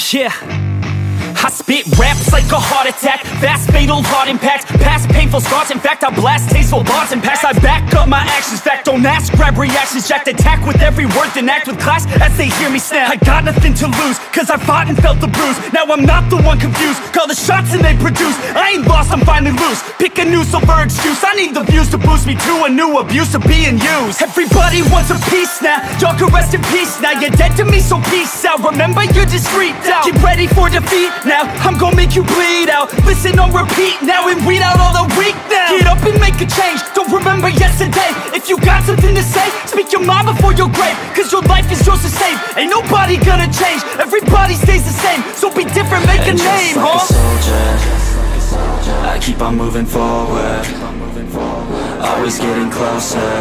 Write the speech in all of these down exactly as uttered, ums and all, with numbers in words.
Yeah, I spit raps like a heart attack, fast fatal heart impact, past painful scars. In fact, I blast tasteful bars and packs. I back up my actions, fact don't ask, grab reactions, jacked attack with every word, then act with class as they hear me snap. I got nothing to lose, cause I fought and felt the bruise. Now I'm not the one confused, call the shots and they produce. I ain't lost, I'm finally loose, pick a new silver excuse. I need the views to boost me to a new abuse of being used. Everybody wants a piece now, y'all can rest in peace now. You're dead to me, so peace out, remember you're just freaked out. Get ready for defeat now, I'm gonna make you bleed out. Listen on repeat now and weed out all the weak now. Get up and make a change, don't remember yesterday. If you got something to say, speak your mind before your grave, cause your life is yours to save. Ain't nobody gonna change, everybody stays the same. So be different, make a name, huh? Just like a soldier, I keep on moving forward, always getting closer,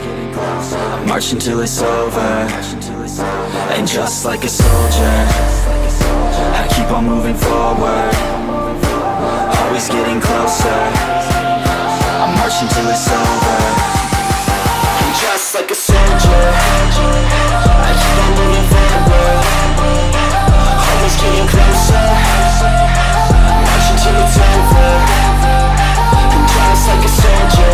march until it's over. And just like a soldier, I keep on moving forward, always getting closer, I'm marching till it's over. And just like a soldier, I keep on moving forward, always getting closer, I'm marching till it's over. And just like a soldier,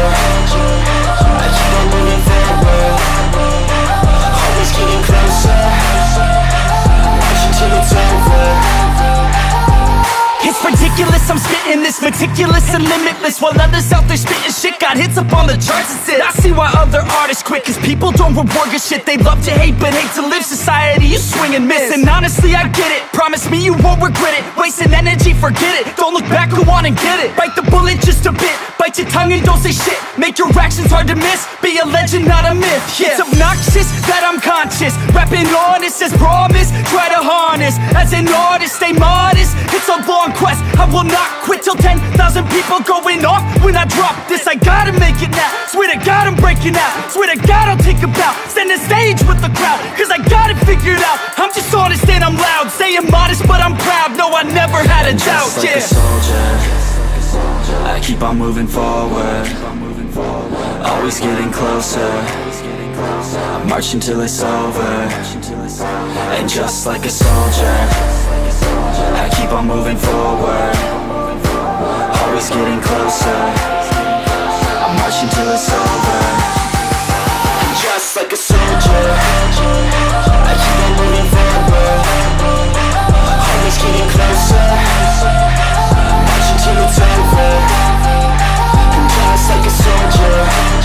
I keep on moving forward, always getting closer, I'm marching till it's over. It's ridiculous, I'm spitting this meticulous and limitless, while others out there spitting shit got hits up on the charts and shit. I see why other artists quit, cause people don't reward good shit. They love to hate but hate to live. Society, you swing and miss. And honestly, I get it, promise me you won't regret it. Wasting energy, forget it, don't look back, go on and get it. Bite the bullet just a bit, bite your tongue and don't say shit. Make your actions hard to miss, be a legend, not a myth. Yeah. It's obnoxious that I'm conscious, rapping honest as promise. Try to harness, as an artist, stay modest. It's a long quest, I will not quit till ten thousand people going off when I drop this. I gotta make it now, swear to God I'm breaking out. Swear to God I'll take a bow, stand the stage with the crowd, cause I got it figured out. I'm just honest and I'm loud, say I'm modest but I'm proud. No, I never had a doubt, just like yeah. a soldier, I keep on moving forward, always getting closer, I'm marching till it's over. And just like a soldier, I keep on moving forward, always getting closer, I'm marching till it's over. And just like a soldier, I keep on moving forward, always getting closer, I'm marching till it's over. And just like a soldier,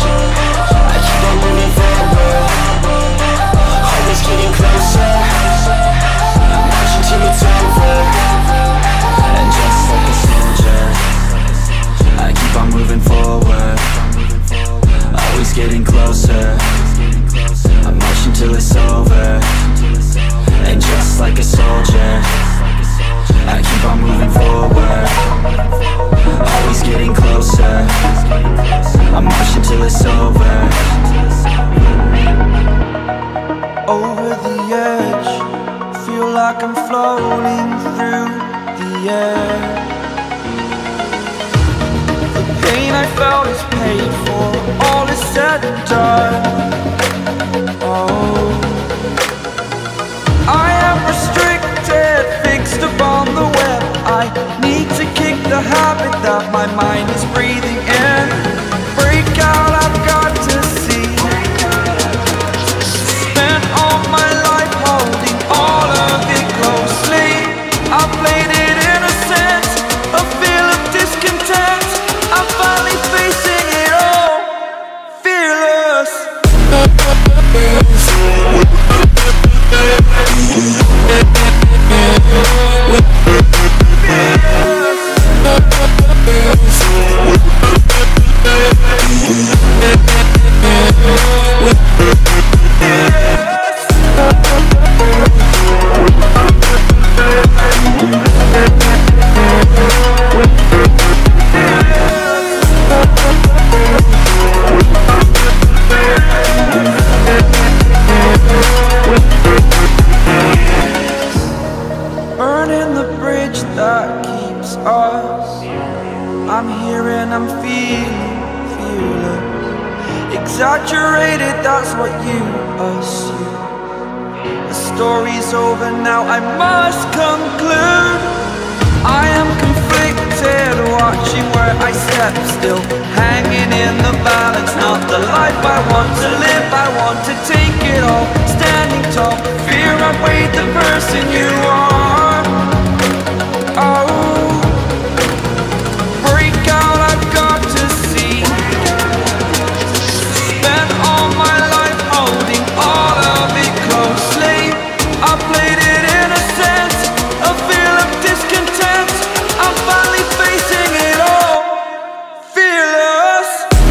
I keep on moving forward, always getting closer, I'm marching till it's over. And just like a soldier, I keep on moving forward, always getting closer, I'm marching till it's over. And just like a soldier, I keep on moving forward, always getting closer, I'm marching till it's over. Over the edge, feel like I'm floating through the air. The pain I felt is paid for, all is said and done. Oh, I am restricted, fixed upon the web. I need to kick the habit that my mind is breathing in. Break out, I've got to see. Spent all my life holding all of it closely. I played it innocent, a feel of discontent. I'm finally facing it all, fearless. Burning the bridge that keeps us. I'm here and I'm feeling, feeling exaggerated, that's what you assume. The story's over now, I must conclude. I am conflicted, watching where I step still, hanging in the balance. Not the life I want to live, I want to take it all. Standing tall, fear I weighed the person you are. Oh, break out, I've got to see. Spent all my life holding all of it closely. I played it innocent, a feel of discontent. I'm finally facing it all, fearless.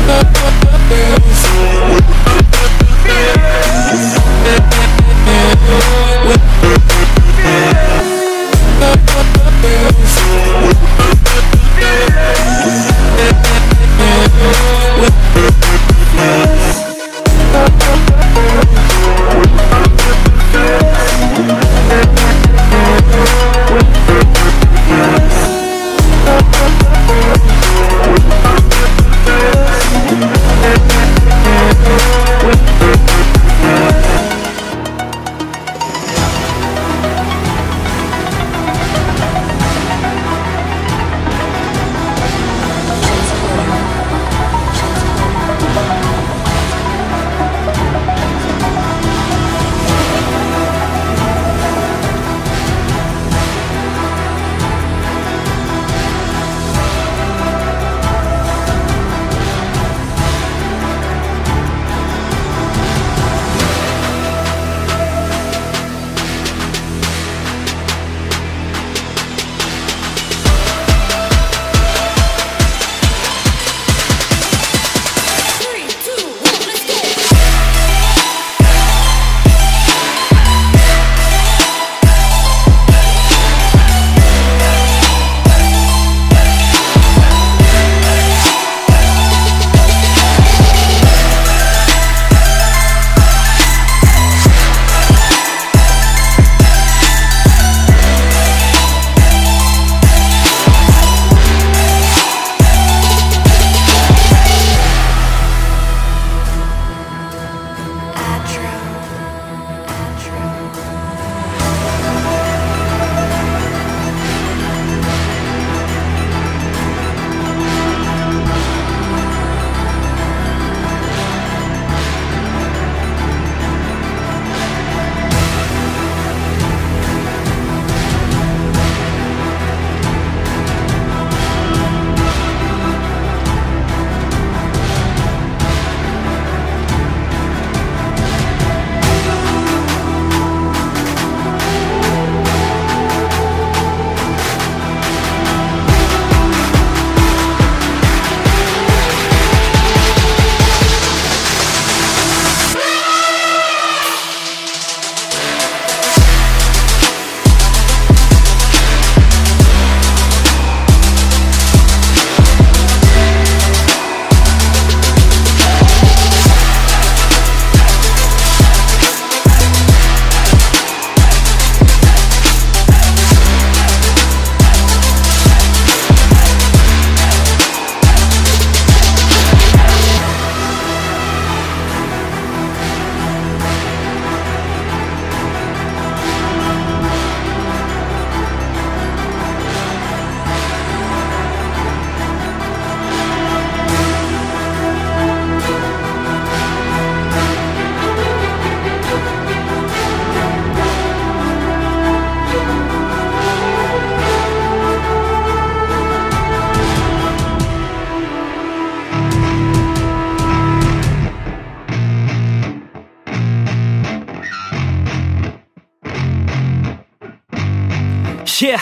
Yeah,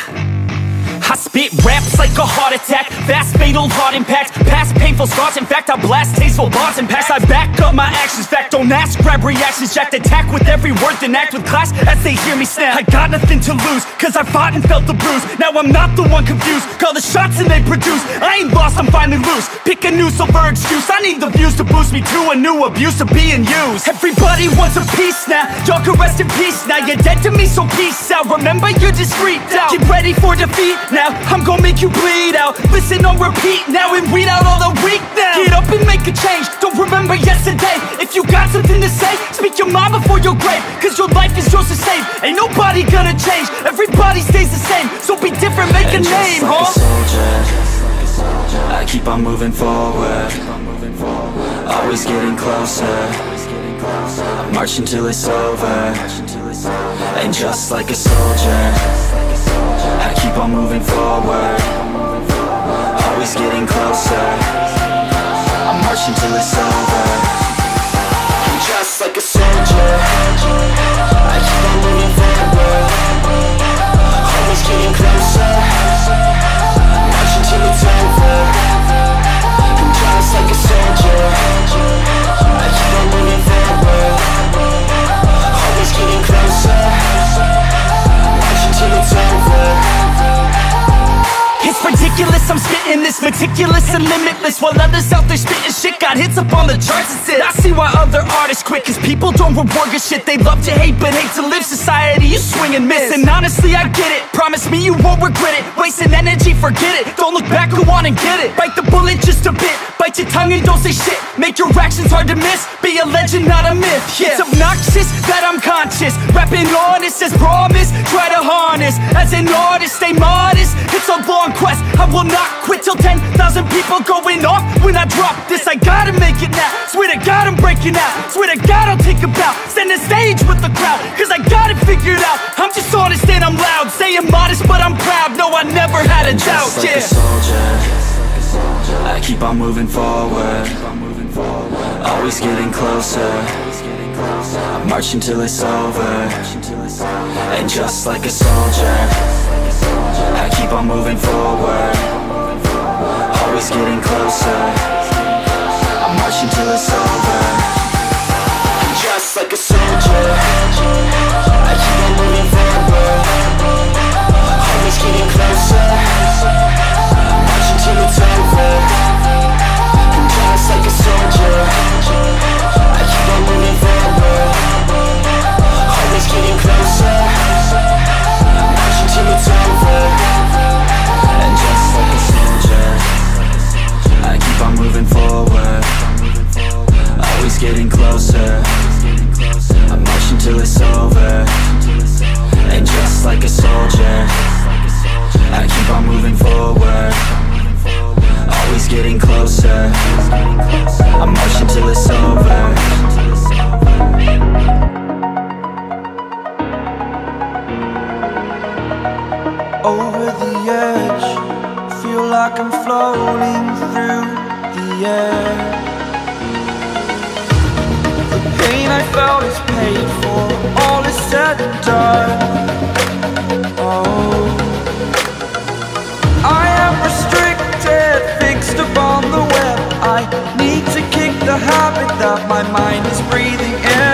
I spit raps like a heart attack, fast fatal heart impact, past painful scars. In fact, I blast tasteful bars and packs. I back up my actions, fact don't ask, grab reactions, jacked attack with every word, then act with class as they hear me snap. I got nothing to lose, cause I fought and felt the bruise. Now I'm not the one confused, call the shots and they produce. I ain't lost, I'm finally loose, pick a new silver excuse. I need the views to boost me to a new abuse of being used. Everybody wants a piece now, y'all can rest in peace now. You're dead to me, so peace out, remember you're discreet out. Get ready for defeat now. now. I'm gonna make you bleed out. Listen on repeat now and weed out all the weak now. Get up and make a change, don't remember yesterday. If you got something to say, speak your mind before your grave. Cause your life is yours to save. Ain't nobody gonna change, everybody stays the same. So be different, make and a name, like huh? a soldier, I keep on moving forward, always getting closer. I march until it's over. And just like a soldier, I keep on moving forward, always getting closer. I march until it's over. And just like a soldier, I keep on moving forward, always getting closer. I march until it's over. And just like a soldier, I keep on moving forward, always getting closer. Watch until it's over. It's ridiculous, I'm spitting this meticulous and limitless, while others out there spitting shit got hits up on the charts and shit. I see why other artists quit, cause people don't reward good shit. They love to hate but hate to live. Society, you swing and miss. And honestly, I get it, promise me you won't regret it. Wasting energy, forget it, don't look back, go on and get it. Bite the bullet just a bit, bite your tongue and don't say shit. Make your actions hard to miss, be a legend, not a myth, yeah. It's obnoxious that I'm conscious, rapping honest as promise. Try to harness, as an artist, stay modest. It's a long quest, I will not quit till ten thousand people going off when I drop this. I gotta make it now, swear to God I'm breaking out. Swear to God I'll take a bow, stand the stage with the crowd. Cause I got it figured out, I'm just honest and I'm loud. Saying modest but I'm proud, no I never had a doubt, just like yeah. a soldier, I keep on moving forward, always getting closer. I march until it's over. And just like a soldier, I keep on moving forward, always getting closer. I march until it's over. And just like a soldier, I keep on moving forward, always getting closer. I march until it's over. And just like a soldier, I keep on moving forward, always getting closer. I march until it's over. And just like a soldier, I keep on moving forward, always getting closer. I march until it's over. And just like a soldier, I keep on moving forward, always getting closer. I march until it's over. Over the edge, feel like I'm floating through the air. The pain I felt is paid for, all is said and done. Oh, I am restricted, fixed upon the web. I need to kick the habit that my mind is breathing in.